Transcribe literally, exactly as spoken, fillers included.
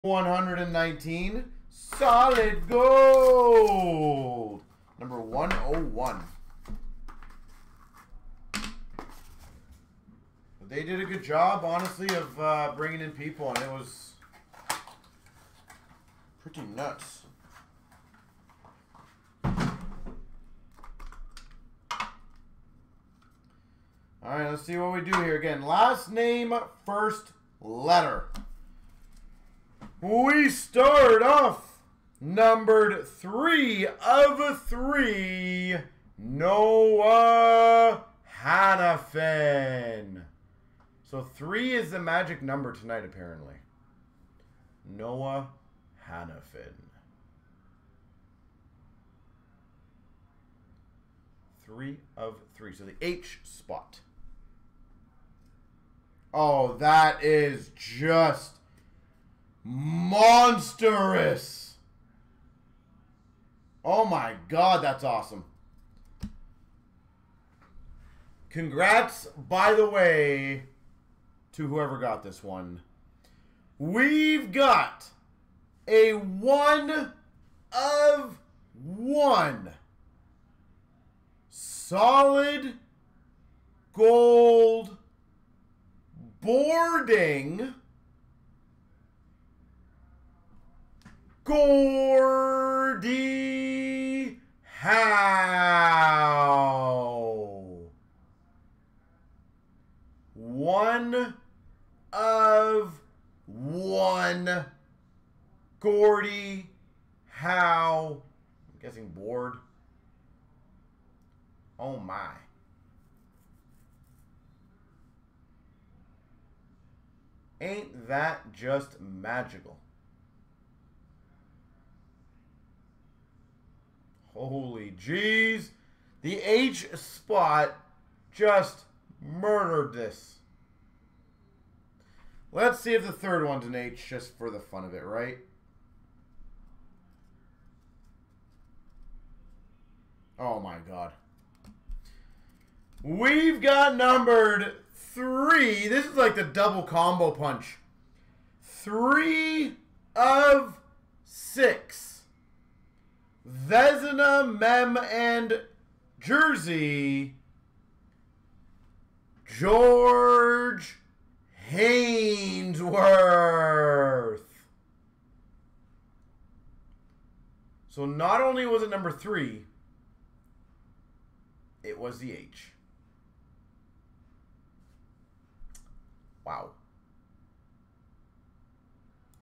one hundred nineteen, solid gold, number one oh one. They did a good job, honestly, of uh, bringing in people, and it was pretty nuts. All right, let's see what we do here again. Last name, first letter. We start off numbered three of three, Noah Hannafin. So three is the magic number tonight, apparently. Noah Hannafin. Three of three. So the H spot. Oh, that is just monstrous. Oh my God, that's awesome. Congrats, by the way, to whoever got this one. We've got a one of one solid gold boarding Gordie Howe. One of one Gordie Howe. I'm guessing board. Oh my. Ain't that just magical? Holy jeez. The H spot just murdered this. Let's see if the third one's an H just for the fun of it, right? Oh my God. We've got numbered three. This is like the double combo punch. Three of six. Vezina, Mem, and Jersey. George Hainsworth. So not only was it number three, it was the H. Wow.